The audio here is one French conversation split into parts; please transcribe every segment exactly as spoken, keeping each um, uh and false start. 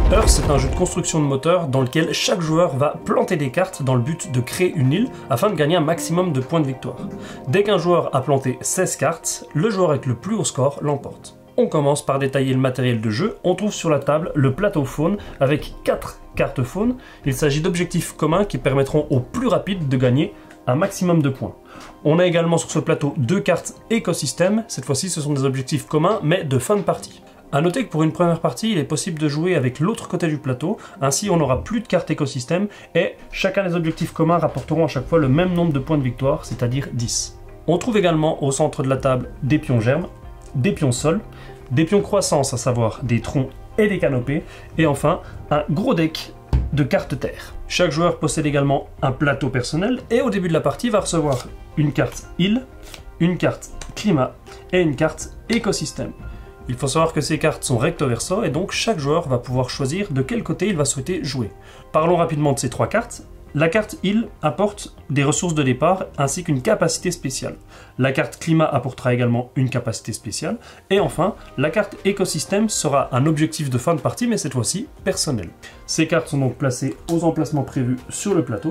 Hearth, c'est un jeu de construction de moteur dans lequel chaque joueur va planter des cartes dans le but de créer une île afin de gagner un maximum de points de victoire. Dès qu'un joueur a planté seize cartes, le joueur avec le plus haut score l'emporte. On commence par détailler le matériel de jeu. On trouve sur la table le plateau faune avec quatre cartes faune. Il s'agit d'objectifs communs qui permettront au plus rapide de gagner un maximum de points. On a également sur ce plateau deux cartes écosystème. Cette fois-ci, ce sont des objectifs communs, mais de fin de partie. A noter que pour une première partie, il est possible de jouer avec l'autre côté du plateau. Ainsi, on n'aura plus de cartes écosystème et chacun des objectifs communs rapporteront à chaque fois le même nombre de points de victoire, c'est-à-dire dix. On trouve également au centre de la table des pions germes, des pions sol, des pions croissance, à savoir des troncs et des canopées, et enfin un gros deck de cartes terre. Chaque joueur possède également un plateau personnel et au début de la partie va recevoir une carte île, une carte climat et une carte écosystème. Il faut savoir que ces cartes sont recto verso et donc chaque joueur va pouvoir choisir de quel côté il va souhaiter jouer. Parlons rapidement de ces trois cartes. La carte île apporte des ressources de départ ainsi qu'une capacité spéciale. La carte climat apportera également une capacité spéciale. Et enfin, la carte écosystème sera un objectif de fin de partie, mais cette fois-ci personnel. Ces cartes sont donc placées aux emplacements prévus sur le plateau.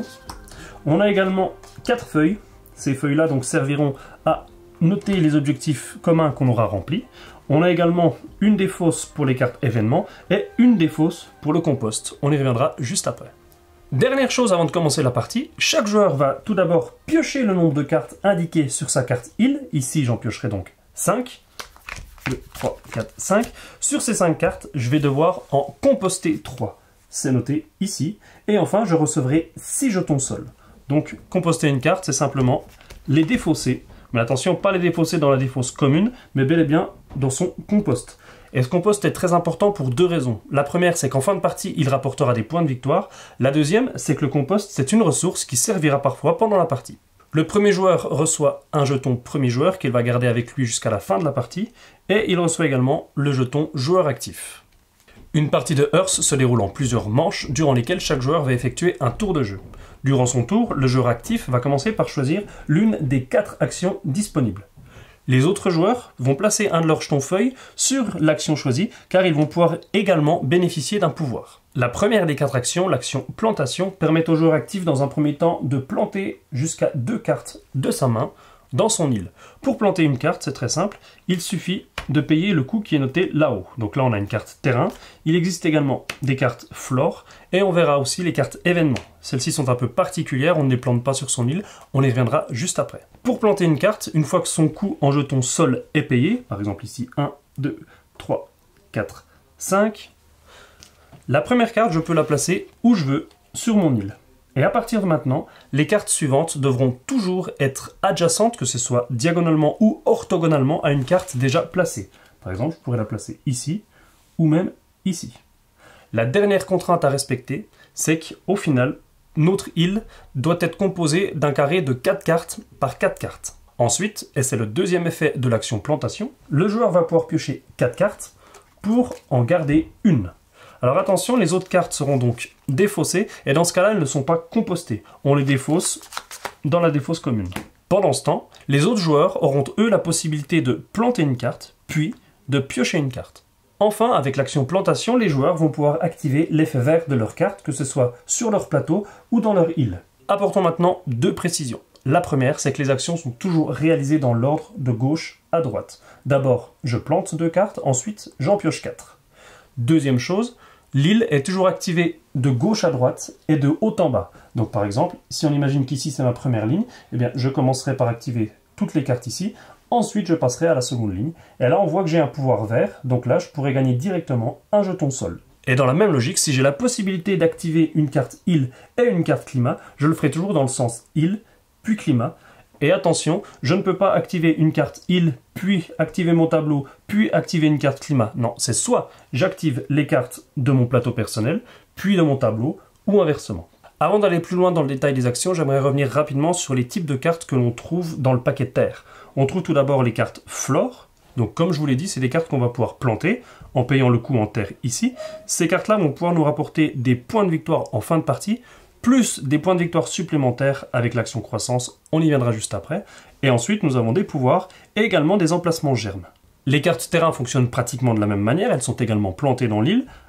On a également quatre feuilles. Ces feuilles-là donc serviront à noter les objectifs communs qu'on aura remplis. On a également une des fosses pour les cartes événements et une des fosses pour le compost. On y reviendra juste après. Dernière chose avant de commencer la partie, chaque joueur va tout d'abord piocher le nombre de cartes indiquées sur sa carte île. Ici, j'en piocherai donc cinq. deux, trois, quatre, cinq. Sur ces cinq cartes, je vais devoir en composter trois. C'est noté ici. Et enfin, je recevrai six jetons sol. Donc, composter une carte, c'est simplement les défausser. Mais attention, pas les défausser dans la défausse commune, mais bel et bien dans son compost. Et ce compost est très important pour deux raisons. La première, c'est qu'en fin de partie, il rapportera des points de victoire. La deuxième, c'est que le compost, c'est une ressource qui servira parfois pendant la partie. Le premier joueur reçoit un jeton premier joueur qu'il va garder avec lui jusqu'à la fin de la partie. Et il reçoit également le jeton joueur actif. Une partie de Hearth se déroule en plusieurs manches, durant lesquelles chaque joueur va effectuer un tour de jeu. Durant son tour, le joueur actif va commencer par choisir l'une des quatre actions disponibles. Les autres joueurs vont placer un de leurs jetons feuilles sur l'action choisie, car ils vont pouvoir également bénéficier d'un pouvoir. La première des quatre actions, l'action plantation, permet au joueur actif dans un premier temps de planter jusqu'à deux cartes de sa main dans son île. Pour planter une carte, c'est très simple, il suffit de payer le coût qui est noté là-haut. Donc là, on a une carte terrain. Il existe également des cartes flore et on verra aussi les cartes événements. Celles-ci sont un peu particulières, on ne les plante pas sur son île, on y reviendra juste après. Pour planter une carte, une fois que son coût en jeton sol est payé, par exemple ici un, deux, trois, quatre, cinq, la première carte, je peux la placer où je veux sur mon île. Et à partir de maintenant, les cartes suivantes devront toujours être adjacentes, que ce soit diagonalement ou orthogonalement à une carte déjà placée. Par exemple, je pourrais la placer ici, ou même ici. La dernière contrainte à respecter, c'est qu'au final, notre île doit être composée d'un carré de quatre cartes par quatre cartes. Ensuite, et c'est le deuxième effet de l'action plantation, le joueur va pouvoir piocher quatre cartes pour en garder une. Alors attention, les autres cartes seront donc défaussées, et dans ce cas-là, elles ne sont pas compostées. On les défausse dans la défausse commune. Pendant ce temps, les autres joueurs auront eux la possibilité de planter une carte, puis de piocher une carte. Enfin, avec l'action plantation, les joueurs vont pouvoir activer l'effet vert de leur carte, que ce soit sur leur plateau ou dans leur île. Apportons maintenant deux précisions. La première, c'est que les actions sont toujours réalisées dans l'ordre de gauche à droite. D'abord, je plante deux cartes, ensuite, j'en pioche quatre. Deuxième chose, l'île est toujours activée de gauche à droite et de haut en bas. Donc par exemple, si on imagine qu'ici c'est ma première ligne, eh bien je commencerai par activer toutes les cartes ici, ensuite je passerai à la seconde ligne, et là on voit que j'ai un pouvoir vert, donc là je pourrais gagner directement un jeton sol. Et dans la même logique, si j'ai la possibilité d'activer une carte île et une carte climat, je le ferai toujours dans le sens île, puis climat. Et attention, je ne peux pas activer une carte île, puis activer mon tableau, puis activer une carte climat. Non, c'est soit j'active les cartes de mon plateau personnel, puis de mon tableau, ou inversement. Avant d'aller plus loin dans le détail des actions, j'aimerais revenir rapidement sur les types de cartes que l'on trouve dans le paquet terre. On trouve tout d'abord les cartes flore. Donc comme je vous l'ai dit, c'est des cartes qu'on va pouvoir planter en payant le coût en terre ici. Ces cartes-là vont pouvoir nous rapporter des points de victoire en fin de partie, plus des points de victoire supplémentaires avec l'action croissance, on y viendra juste après. Et ensuite, nous avons des pouvoirs et également des emplacements germes. Les cartes terrain fonctionnent pratiquement de la même manière, elles sont également plantées dans l'île,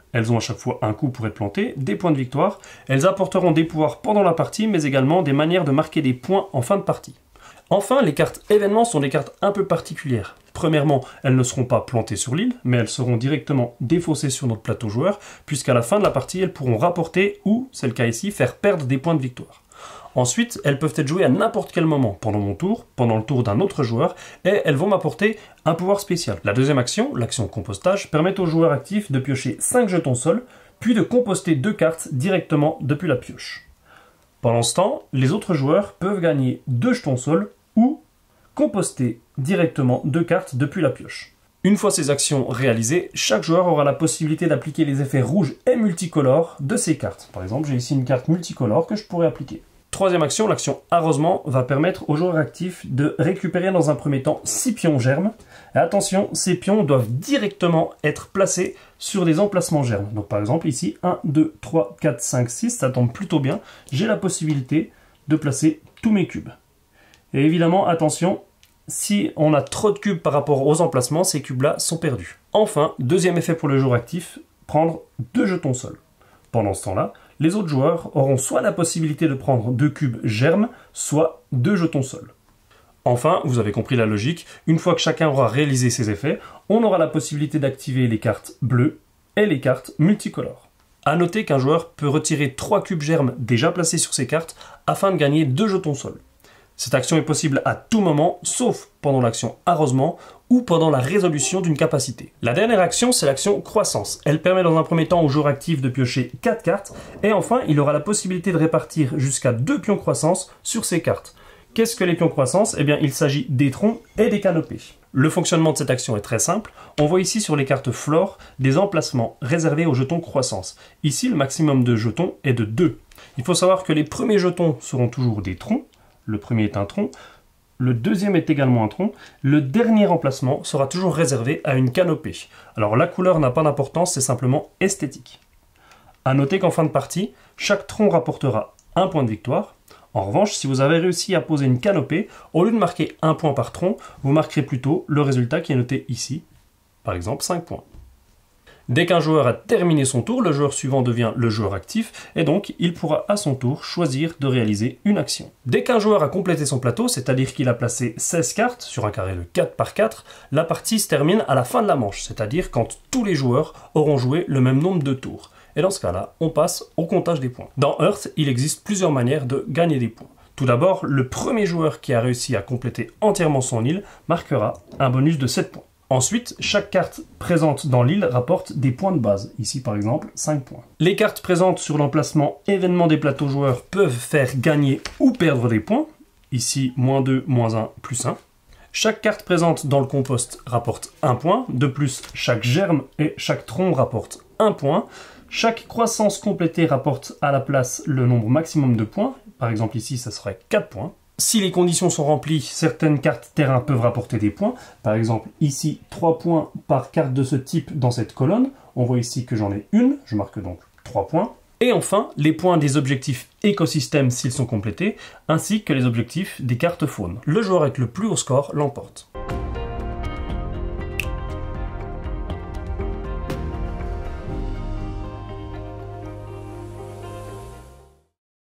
Elles ont à chaque fois un coup pour être plantées, des points de victoire. Elles apporteront des pouvoirs pendant la partie, mais également des manières de marquer des points en fin de partie. Enfin, les cartes événements sont des cartes un peu particulières. Premièrement, elles ne seront pas plantées sur l'île, mais elles seront directement défaussées sur notre plateau joueur, puisqu'à la fin de la partie, elles pourront rapporter ou, c'est le cas ici, faire perdre des points de victoire. Ensuite, elles peuvent être jouées à n'importe quel moment, pendant mon tour, pendant le tour d'un autre joueur, et elles vont m'apporter un pouvoir spécial. La deuxième action, l'action compostage, permet au joueur actif de piocher cinq jetons sol, puis de composter deux cartes directement depuis la pioche. Pendant ce temps, les autres joueurs peuvent gagner deux jetons sol ou composter directement deux cartes depuis la pioche. Une fois ces actions réalisées, chaque joueur aura la possibilité d'appliquer les effets rouges et multicolores de ces cartes. Par exemple, j'ai ici une carte multicolore que je pourrais appliquer. Troisième action, l'action arrosement, va permettre aux joueurs actifs de récupérer dans un premier temps six pions germes. Et attention, ces pions doivent directement être placés sur des emplacements germes. Donc par exemple ici, un, deux, trois, quatre, cinq, six, ça tombe plutôt bien. J'ai la possibilité de placer tous mes cubes. Et évidemment, attention, si on a trop de cubes par rapport aux emplacements, ces cubes-là sont perdus. Enfin, deuxième effet pour le joueur actif, prendre deux jetons sol. Pendant ce temps-là, les autres joueurs auront soit la possibilité de prendre deux cubes germes, soit deux jetons sol. Enfin, vous avez compris la logique, une fois que chacun aura réalisé ses effets, on aura la possibilité d'activer les cartes bleues et les cartes multicolores. A noter qu'un joueur peut retirer trois cubes germes déjà placés sur ses cartes afin de gagner deux jetons sol. Cette action est possible à tout moment, sauf pendant l'action arrosement ou pendant la résolution d'une capacité. La dernière action, c'est l'action croissance. Elle permet dans un premier temps au joueur actif de piocher quatre cartes, et enfin, il aura la possibilité de répartir jusqu'à deux pions croissance sur ses cartes. Qu'est-ce que les pions croissance? Eh bien, il s'agit des troncs et des canopées. Le fonctionnement de cette action est très simple. On voit ici sur les cartes flore des emplacements réservés aux jetons croissance. Ici, le maximum de jetons est de deux. Il faut savoir que les premiers jetons seront toujours des troncs. Le premier est un tronc, le deuxième est également un tronc, le dernier emplacement sera toujours réservé à une canopée. Alors la couleur n'a pas d'importance, c'est simplement esthétique. A noter qu'en fin de partie, chaque tronc rapportera un point de victoire. En revanche, si vous avez réussi à poser une canopée, au lieu de marquer un point par tronc, vous marquerez plutôt le résultat qui est noté ici, par exemple cinq points. Dès qu'un joueur a terminé son tour, le joueur suivant devient le joueur actif et donc il pourra à son tour choisir de réaliser une action. Dès qu'un joueur a complété son plateau, c'est-à-dire qu'il a placé seize cartes sur un carré de quatre par quatre, la partie se termine à la fin de la manche, c'est-à-dire quand tous les joueurs auront joué le même nombre de tours. Et dans ce cas-là, on passe au comptage des points. Dans Hearth, il existe plusieurs manières de gagner des points. Tout d'abord, le premier joueur qui a réussi à compléter entièrement son île marquera un bonus de sept points. Ensuite, chaque carte présente dans l'île rapporte des points de base. Ici, par exemple, cinq points. Les cartes présentes sur l'emplacement événement des plateaux joueurs peuvent faire gagner ou perdre des points. Ici, moins deux, moins un, plus un. Chaque carte présente dans le compost rapporte un point. De plus, chaque germe et chaque tronc rapporte un point. Chaque croissance complétée rapporte à la place le nombre maximum de points. Par exemple, ici, ça serait quatre points. Si les conditions sont remplies, certaines cartes terrain peuvent rapporter des points. Par exemple, ici, trois points par carte de ce type dans cette colonne. On voit ici que j'en ai une, je marque donc trois points. Et enfin, les points des objectifs écosystème s'ils sont complétés, ainsi que les objectifs des cartes faune. Le joueur avec le plus haut score l'emporte.